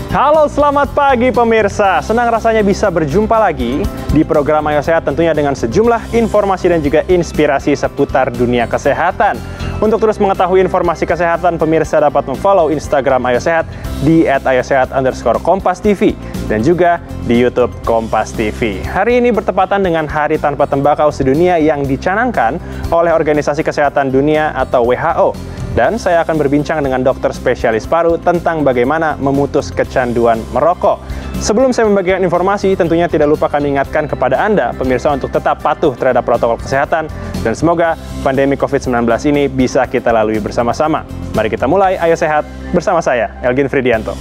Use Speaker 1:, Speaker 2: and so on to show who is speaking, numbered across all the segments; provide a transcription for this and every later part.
Speaker 1: Halo, selamat pagi pemirsa. Senang rasanya bisa berjumpa lagi di program Ayo Sehat, tentunya dengan sejumlah informasi dan juga inspirasi seputar dunia kesehatan. Untuk terus mengetahui informasi kesehatan, pemirsa dapat memfollow Instagram Ayo Sehat di @ayosehat_kompas.tv dan juga di YouTube Kompas TV. Hari ini bertepatan dengan Hari Tanpa Tembakau Sedunia yang dicanangkan oleh Organisasi Kesehatan Dunia atau WHO. Dan saya akan berbincang dengan dokter spesialis paru tentang bagaimana memutus kecanduan merokok. Sebelum saya membagikan informasi, tentunya tidak lupa kami ingatkan kepada Anda, pemirsa, untuk tetap patuh terhadap protokol kesehatan. Dan semoga pandemi COVID-19 ini bisa kita lalui bersama-sama. Mari kita mulai Ayo Sehat bersama saya, Elgin Fridianto.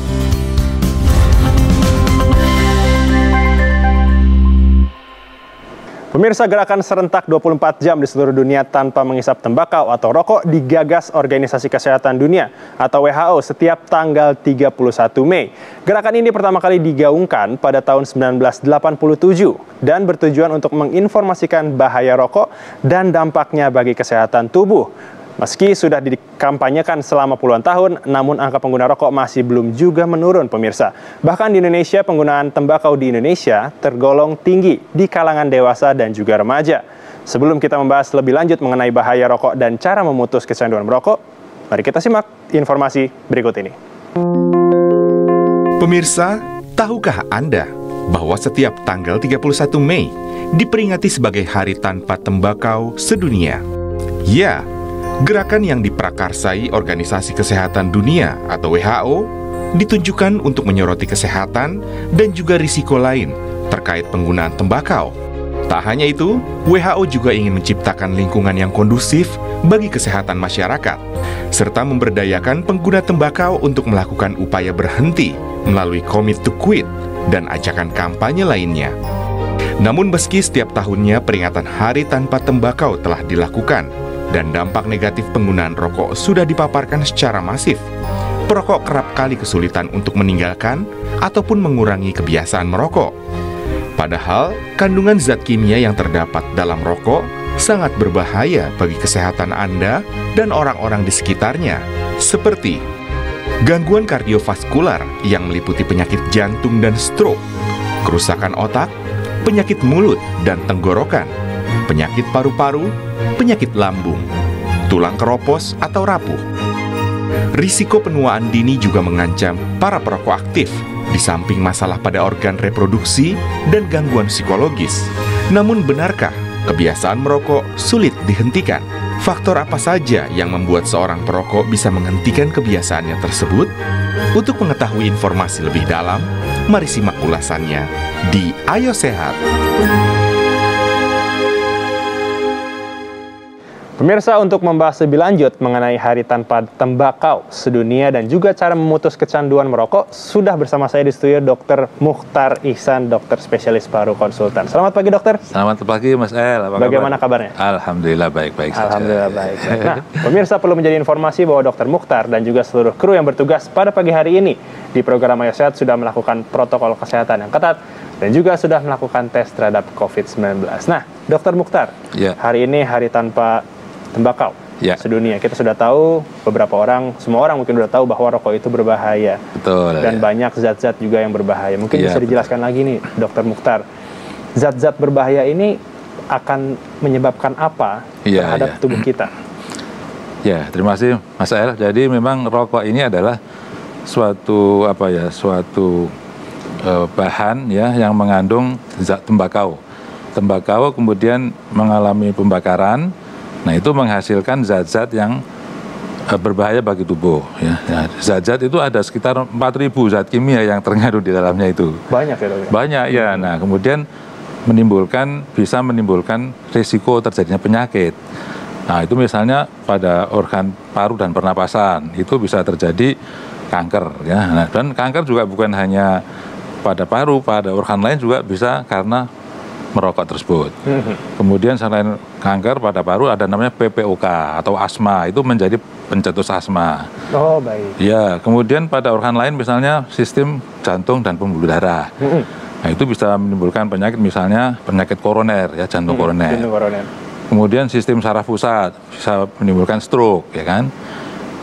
Speaker 1: Pemirsa, gerakan serentak 24 jam di seluruh dunia tanpa menghisap tembakau atau rokok digagas Organisasi Kesehatan Dunia atau WHO setiap tanggal 31 Mei. Gerakan ini pertama kali digaungkan pada tahun 1987 dan bertujuan untuk menginformasikan bahaya rokok dan dampaknya bagi kesehatan tubuh. Meski sudah dikampanyekan selama puluhan tahun, namun angka pengguna rokok masih belum juga menurun, pemirsa. Bahkan di Indonesia, penggunaan tembakau di Indonesia tergolong tinggi di kalangan dewasa dan juga remaja. Sebelum kita membahas lebih lanjut mengenai bahaya rokok dan cara memutus kecanduan merokok, mari kita simak informasi berikut ini.
Speaker 2: Pemirsa, tahukah Anda bahwa setiap tanggal 31 Mei diperingati sebagai Hari Tanpa Tembakau Sedunia? Ya, gerakan yang diprakarsai Organisasi Kesehatan Dunia atau WHO ditunjukkan untuk menyoroti kesehatan dan juga risiko lain terkait penggunaan tembakau. Tak hanya itu, WHO juga ingin menciptakan lingkungan yang kondusif bagi kesehatan masyarakat, serta memberdayakan pengguna tembakau untuk melakukan upaya berhenti melalui Commit to Quit dan ajakan kampanye lainnya. Namun meski setiap tahunnya peringatan Hari Tanpa Tembakau telah dilakukan, dan dampak negatif penggunaan rokok sudah dipaparkan secara masif, perokok kerap kali kesulitan untuk meninggalkan ataupun mengurangi kebiasaan merokok. Padahal, kandungan zat kimia yang terdapat dalam rokok sangat berbahaya bagi kesehatan Anda dan orang-orang di sekitarnya, seperti gangguan kardiovaskular yang meliputi penyakit jantung dan stroke, kerusakan otak, penyakit mulut dan tenggorokan, penyakit paru-paru, penyakit lambung, tulang keropos atau rapuh. Risiko penuaan dini juga mengancam para perokok aktif, di samping masalah pada organ reproduksi dan gangguan psikologis. Namun benarkah kebiasaan merokok sulit dihentikan? Faktor apa saja yang membuat seorang perokok bisa menghentikan kebiasaannya tersebut? Untuk mengetahui informasi lebih dalam, mari simak ulasannya di Ayo Sehat.
Speaker 1: Pemirsa, untuk membahas lebih lanjut mengenai Hari Tanpa Tembakau Sedunia dan juga cara memutus kecanduan merokok, sudah bersama saya di studio Dr. Mukhtar Ihsan, dokter spesialis paru konsultan. Selamat pagi, dokter.
Speaker 3: Selamat pagi, Mas El.
Speaker 1: Bagaimana kabarnya?
Speaker 3: Alhamdulillah baik-baik saja.
Speaker 1: Alhamdulillah baik. Nah, pemirsa perlu menjadi informasi bahwa Dr. Mukhtar dan juga seluruh kru yang bertugas pada pagi hari ini di program Ayo Sehat sudah melakukan protokol kesehatan yang ketat dan juga sudah melakukan tes terhadap COVID-19. Nah, Dr. Mukhtar, hari ini Hari Tanpa Tembakau sedunia. Kita sudah tahu, semua orang mungkin sudah tahu bahwa rokok itu berbahaya.
Speaker 3: Betul.
Speaker 1: Dan banyak zat-zat juga yang berbahaya. Mungkin bisa dijelaskan lagi nih, Dr. Mukhtar. Zat-zat berbahaya ini akan menyebabkan apa terhadap tubuh kita?
Speaker 3: Ya, terima kasih Mas El. Jadi memang rokok ini adalah suatu bahan yang mengandung zat tembakau. Tembakau kemudian mengalami pembakaran. Nah, itu menghasilkan zat-zat yang berbahaya bagi tubuh. Zat-zat itu ada sekitar 4.000 zat kimia yang terkandung di dalamnya itu.
Speaker 1: Banyak ya, dok?
Speaker 3: Banyak ya. Nah, kemudian bisa menimbulkan risiko terjadinya penyakit. Nah, itu misalnya pada organ paru dan pernapasan itu bisa terjadi kanker. Nah, dan kanker juga bukan hanya pada paru, pada organ lain juga bisa karena merokok tersebut. Kemudian selain kanker pada paru ada namanya PPOK atau asma, itu menjadi pencetus asma.
Speaker 1: Oh, baik.
Speaker 3: Ya, kemudian pada organ lain misalnya sistem jantung dan pembuluh darah. Nah, itu bisa menimbulkan penyakit misalnya penyakit koroner, jantung koroner. Kemudian sistem saraf pusat bisa menimbulkan stroke, ya kan.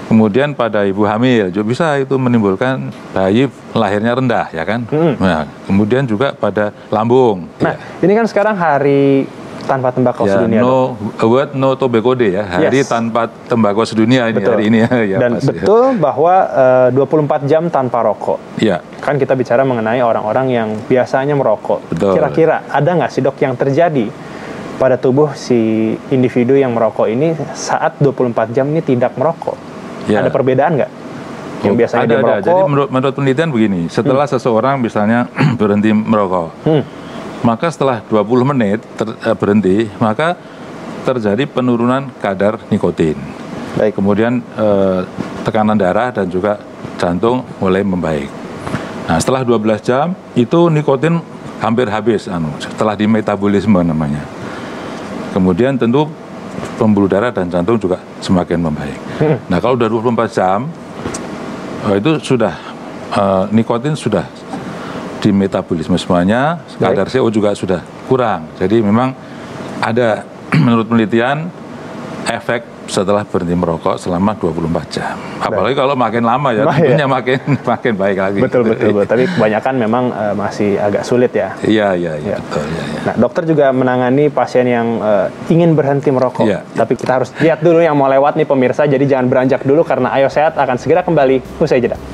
Speaker 3: Kemudian pada ibu hamil juga bisa itu menimbulkan bayi lahirnya rendah, ya kan? Nah, kemudian juga pada lambung.
Speaker 1: Nah, ini kan sekarang hari tanpa tembakau sedunia.
Speaker 3: No Tobacco Day ya, hari tanpa tembakau sedunia ini hari ini ya.
Speaker 1: Dan betul bahwa 24 jam tanpa rokok.
Speaker 3: Iya.
Speaker 1: Kan kita bicara mengenai orang-orang yang biasanya merokok.
Speaker 3: Betul.
Speaker 1: Kira-kira ada nggak sih dok yang terjadi pada tubuh si individu yang merokok ini saat 24 jam ini tidak merokok? Ya. Ada perbedaan nggak? Yang biasanya dia merokok.
Speaker 3: Jadi menurut penelitian begini, setelah seseorang misalnya berhenti merokok, maka setelah 20 menit berhenti, maka terjadi penurunan kadar nikotin.
Speaker 1: Baik.
Speaker 3: Kemudian tekanan darah dan juga jantung mulai membaik. Nah, setelah 12 jam itu nikotin hampir habis, setelah di metabolisme namanya. Kemudian tentu pembuluh darah dan jantung juga semakin membaik. Nah, kalau udah 24 jam itu sudah nikotin sudah di metabolisme semuanya, kadar CO juga sudah kurang. Jadi memang ada menurut penelitian efek setelah berhenti merokok selama 24 jam. Apalagi kalau makin lama ya, tentunya makin baik lagi.
Speaker 1: Betul. Tapi kebanyakan memang masih agak sulit ya.
Speaker 3: Iya, betul. Ya.
Speaker 1: Nah, dokter juga menangani pasien yang ingin berhenti merokok. Ya. Tapi kita harus lihat dulu yang mau lewat nih pemirsa, jadi jangan beranjak dulu karena Ayo Sehat akan segera kembali usai jeda.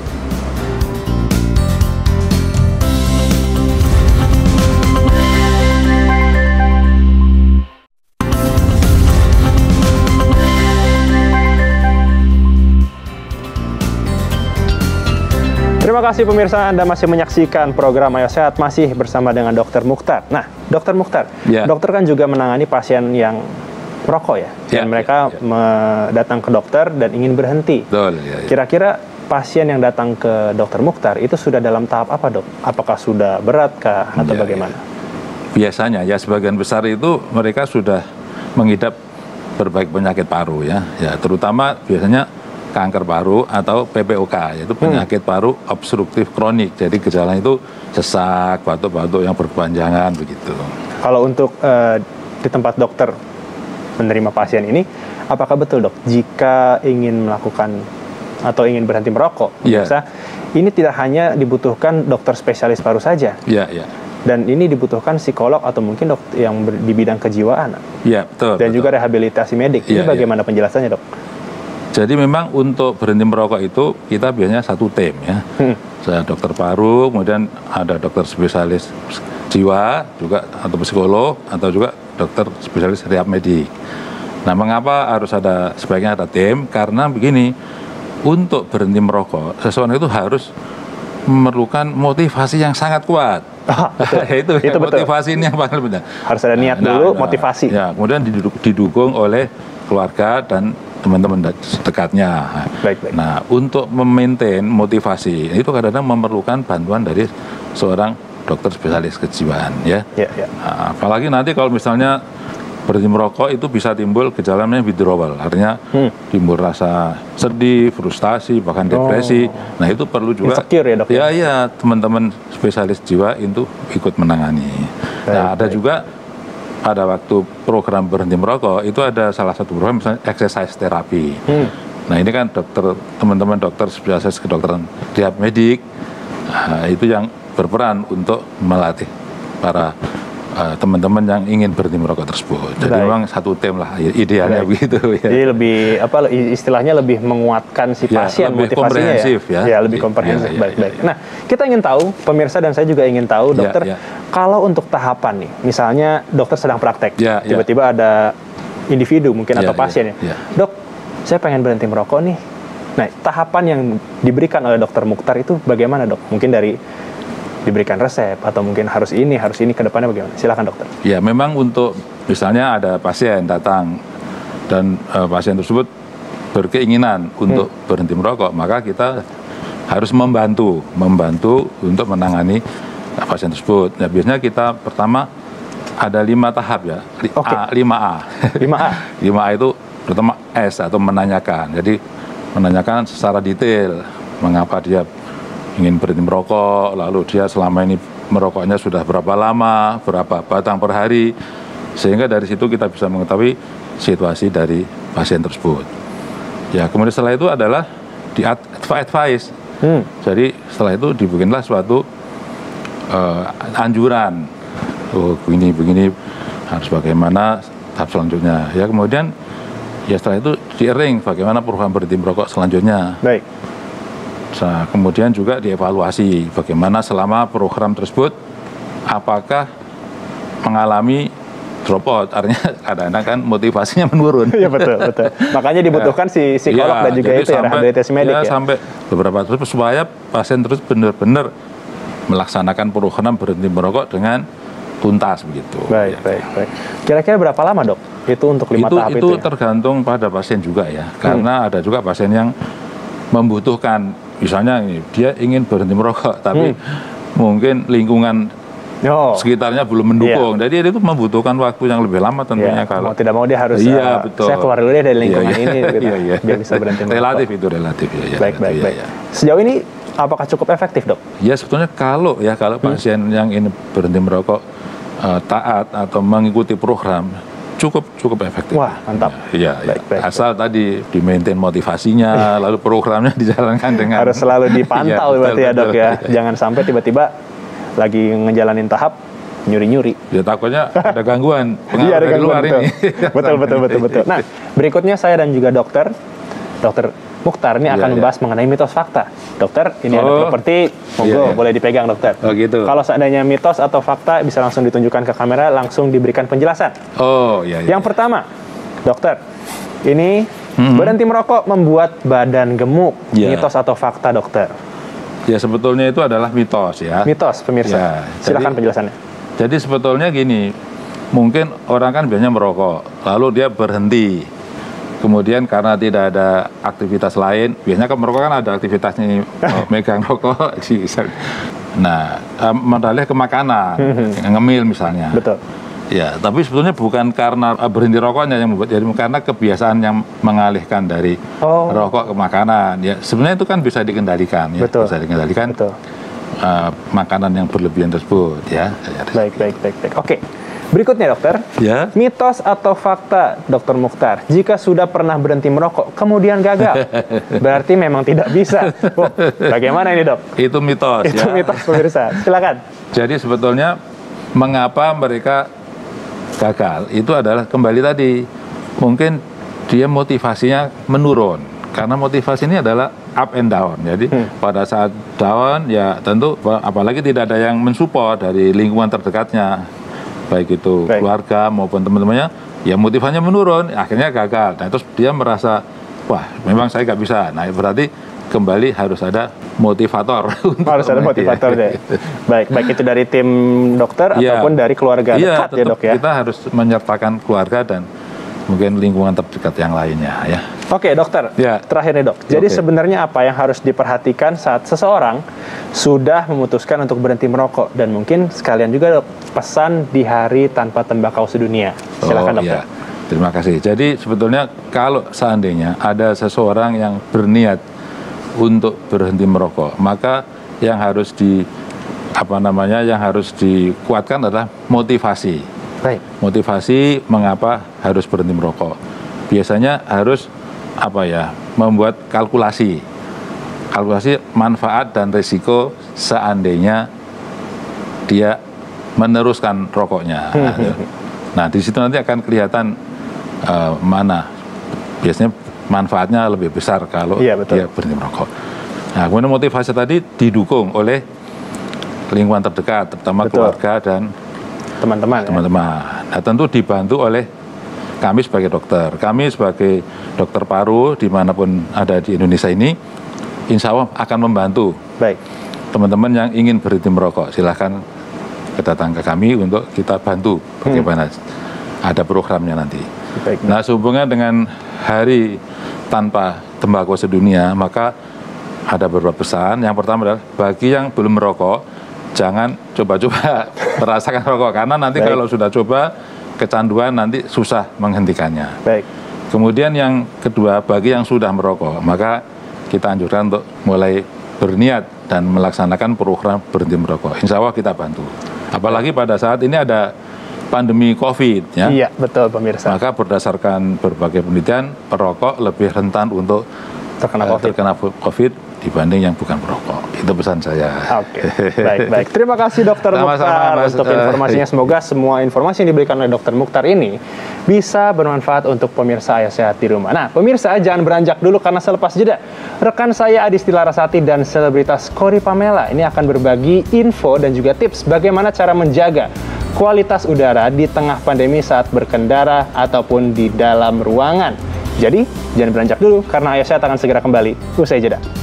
Speaker 1: Terima kasih pemirsa, Anda masih menyaksikan program Ayo Sehat masih bersama dengan Dr. Mukhtar. Nah, Dr. Mukhtar, dokter kan juga menangani pasien yang merokok ya, dan mereka datang ke dokter dan ingin berhenti.
Speaker 3: Betul,
Speaker 1: Kira-kira pasien yang datang ke Dr. Mukhtar itu sudah dalam tahap apa, dok? Apakah sudah beratkah atau bagaimana?
Speaker 3: Biasanya ya sebagian besar itu mereka sudah mengidap berbagai penyakit paru ya, terutama biasanya kanker paru atau PPOK, yaitu penyakit paru obstruktif kronik. Jadi gejalanya itu sesak, batuk-batuk yang berkepanjangan begitu. Kalau
Speaker 1: untuk di tempat dokter menerima pasien ini, apakah betul dok, jika ingin melakukan atau ingin berhenti merokok, ini tidak hanya dibutuhkan dokter spesialis paru saja, dan ini dibutuhkan psikolog atau mungkin dokter yang di bidang kejiwaan, dan juga rehabilitasi medik. Ini bagaimana penjelasannya dok?
Speaker 3: Jadi memang untuk berhenti merokok itu kita biasanya satu tim ya. Saya dokter paru, kemudian ada dokter spesialis jiwa juga atau psikolog atau juga dokter spesialis rehab medik. Nah, mengapa harus sebaiknya ada tim? Karena begini, untuk berhenti merokok seseorang itu harus memerlukan motivasi yang sangat kuat. Itu motivasi ini yang paling penting.
Speaker 1: Harus ada niat dulu, motivasi.
Speaker 3: Ya, kemudian didukung oleh keluarga dan teman-teman dekatnya.
Speaker 1: Baik.
Speaker 3: Nah, untuk memaintain motivasi itu kadang-kadang memerlukan bantuan dari seorang dokter spesialis kejiwaan ya. Nah, apalagi nanti kalau misalnya berhenti merokok itu bisa timbul gejalanya withdrawal, artinya timbul rasa sedih, frustasi, bahkan depresi. Nah, itu perlu juga
Speaker 1: insecure ya, dok?
Speaker 3: Ya, teman-teman spesialis jiwa itu ikut menangani. Nah, ada juga pada waktu program berhenti merokok itu ada salah satu program misalnya exercise terapi. Nah, ini kan teman-teman dokter spesialis kedokteran rehab medik itu yang berperan untuk melatih para teman-teman yang ingin berhenti merokok tersebut. Jadi memang satu tim lah idealnya begitu ya. Jadi
Speaker 1: lebih istilahnya lebih menguatkan si pasien,
Speaker 3: lebih
Speaker 1: motivasinya
Speaker 3: komprehensif ya.
Speaker 1: Lebih komprehensif. Baik. Nah, kita ingin tahu, pemirsa dan saya juga ingin tahu, dokter, kalau untuk tahapan nih, misalnya dokter sedang praktek, tiba-tiba ada individu mungkin atau pasien ya. Dok, saya pengen berhenti merokok nih. Nah, tahapan yang diberikan oleh Dr. Mukhtar itu bagaimana, dok? Mungkin dari diberikan resep atau mungkin harus ini ke depannya bagaimana? Silakan dokter.
Speaker 3: Ya, memang untuk misalnya ada pasien datang dan pasien tersebut berkeinginan untuk berhenti merokok, maka kita harus membantu untuk menangani pasien tersebut. Ya, biasanya kita pertama ada 5 tahap ya. 5A. 5A itu pertama S atau menanyakan. Jadi menanyakan secara detail mengapa dia ingin berhenti merokok, lalu dia selama ini merokoknya sudah berapa lama, berapa batang per hari, sehingga dari situ kita bisa mengetahui situasi dari pasien tersebut. Ya, kemudian setelah itu adalah di advice. Jadi setelah itu dibikinlah suatu anjuran. Oh, begini harus bagaimana tahap selanjutnya. Ya, kemudian ya setelah itu di-arrange bagaimana program berhenti merokok selanjutnya.
Speaker 1: Baik.
Speaker 3: Nah, kemudian juga dievaluasi bagaimana selama program tersebut apakah mengalami dropout, artinya kadang-kadang kan motivasinya menurun.
Speaker 1: Iya, betul. Makanya dibutuhkan si psikolog dan juga itu rehabilitasi medik ya.
Speaker 3: Sampai beberapa terus supaya pasien terus benar-benar melaksanakan program berhenti merokok dengan tuntas begitu.
Speaker 1: Baik. Kira-kira berapa lama, Dok? Itu untuk 5 tahap itu?
Speaker 3: Itu tergantung pada pasien juga ya. Karena ada juga pasien yang membutuhkan, misalnya dia ingin berhenti merokok, tapi mungkin lingkungan sekitarnya belum mendukung. Jadi itu membutuhkan waktu yang lebih lama tentunya. Kalau
Speaker 1: mau tidak mau dia harus
Speaker 3: betul.
Speaker 1: saya keluar dulu dari lingkungan ini gitu, biar bisa berhenti merokok.
Speaker 3: Relatif.
Speaker 1: Baik. Sejauh ini apakah cukup efektif, Dok?
Speaker 3: Ya sebetulnya kalau pasien yang ini berhenti merokok taat atau mengikuti program cukup efektif.
Speaker 1: Wah, mantap.
Speaker 3: Iya. Asal tadi di-maintain motivasinya, lalu programnya dijalankan dengan
Speaker 1: harus selalu dipantau berarti ya, Dok ya. Jangan sampai tiba-tiba lagi ngejalanin tahap nyuri-nyuri.
Speaker 3: Ya takutnya ada gangguan
Speaker 1: Iya, ada
Speaker 3: dari luar
Speaker 1: gangguan,
Speaker 3: ini.
Speaker 1: Betul. Nah, berikutnya saya dan juga Dokter Mukhtar ini akan membahas mengenai mitos fakta. Dokter, ini ada properti, monggo boleh dipegang, Dokter.
Speaker 3: Oh gitu.
Speaker 1: Kalau seandainya mitos atau fakta bisa langsung ditunjukkan ke kamera, langsung diberikan penjelasan.
Speaker 3: Oh iya.
Speaker 1: Yang pertama, Dokter, ini berhenti merokok membuat badan gemuk. Mitos atau fakta, Dokter?
Speaker 3: Ya sebetulnya itu adalah mitos ya.
Speaker 1: Mitos, pemirsa. Silakan penjelasannya.
Speaker 3: Jadi sebetulnya gini, mungkin orang kan biasanya merokok, lalu dia berhenti. Kemudian karena tidak ada aktivitas lain, biasanya kan merokok kan ada aktivitasnya, megang rokok. Nah, beralih ke makanan, ngemil misalnya.
Speaker 1: Betul.
Speaker 3: Ya, tapi sebetulnya bukan karena berhenti rokoknya yang membuat, jadi karena kebiasaan yang mengalihkan dari rokok ke makanan. Ya, sebenarnya itu kan bisa dikendalikan, ya.
Speaker 1: Betul.
Speaker 3: Bisa dikendalikan.
Speaker 1: Betul.
Speaker 3: Makanan yang berlebihan tersebut, ya.
Speaker 1: Baik. Oke. Berikutnya, Dokter, mitos atau fakta, Dokter Mukhtar, jika sudah pernah berhenti merokok, kemudian gagal, berarti memang tidak bisa. Bagaimana ini, Dok?
Speaker 3: Itu mitos.
Speaker 1: Itu mitos, pemirsa. Silakan.
Speaker 3: Jadi sebetulnya mengapa mereka gagal, itu adalah kembali tadi, mungkin dia motivasinya menurun. Karena motivasi ini adalah up and down. Jadi pada saat down, ya tentu, apalagi tidak ada yang mensupport dari lingkungan terdekatnya, baik itu keluarga maupun teman-temannya, ya motivasinya menurun, akhirnya gagal. Nah terus dia merasa, wah memang saya nggak bisa. Nah berarti kembali harus ada motivator.
Speaker 1: Harus ada motivator deh. Baik itu dari tim dokter ataupun dari keluarga dekat ya, Dok ya.
Speaker 3: Kita harus menyertakan keluarga dan mungkin lingkungan terdekat yang lainnya ya.
Speaker 1: Oke, Dokter. Terakhir nih, Dok. Jadi sebenarnya apa yang harus diperhatikan saat seseorang sudah memutuskan untuk berhenti merokok, dan mungkin sekalian juga, Dok, pesan di Hari Tanpa Tembakau Sedunia. Silakan, Dokter.
Speaker 3: Terima kasih. Jadi sebetulnya kalau seandainya ada seseorang yang berniat untuk berhenti merokok, maka yang harus yang harus dikuatkan adalah motivasi.
Speaker 1: Baik.
Speaker 3: Motivasi mengapa harus berhenti merokok. Biasanya harus membuat kalkulasi manfaat dan risiko seandainya dia meneruskan rokoknya. Nah, di situ nanti akan kelihatan mana biasanya manfaatnya lebih besar kalau dia berhenti merokok. Nah, kemudian motivasi tadi didukung oleh lingkungan terdekat, terutama keluarga dan teman-teman. Nah, tentu dibantu oleh kami sebagai dokter. Kami sebagai dokter paru dimanapun ada di Indonesia ini, insya Allah akan membantu teman-teman yang ingin berhenti merokok. Silahkan datang ke kami untuk kita bantu bagaimana ada programnya nanti. Nah, sehubungan dengan Hari Tanpa Tembakau Sedunia, maka ada beberapa pesan. Yang pertama adalah bagi yang belum merokok, jangan coba-coba merasakan rokok, karena nanti kalau sudah coba kecanduan nanti susah menghentikannya. Kemudian yang kedua, bagi yang sudah merokok, maka kita anjurkan untuk mulai berniat dan melaksanakan program berhenti merokok. Insya Allah kita bantu. Apalagi pada saat ini ada pandemi COVID, ya.
Speaker 1: Iya, betul pemirsa.
Speaker 3: Maka berdasarkan berbagai penelitian, perokok lebih rentan untuk
Speaker 1: Terkena
Speaker 3: COVID dibanding yang bukan perokok. Itu pesan saya.
Speaker 1: Oke, baik. Terima kasih Dokter Mukhtar untuk informasinya. Semoga semua informasi yang diberikan oleh Dokter Mukhtar ini bisa bermanfaat untuk pemirsa Ayo Sehat di rumah. Nah, pemirsa jangan beranjak dulu karena selepas jeda, rekan saya Adisti Larasati dan selebritas Cory Pamela ini akan berbagi info dan juga tips bagaimana cara menjaga kualitas udara di tengah pandemi saat berkendara ataupun di dalam ruangan. Jadi, jangan beranjak dulu karena Ayo Sehat akan segera kembali usai jeda.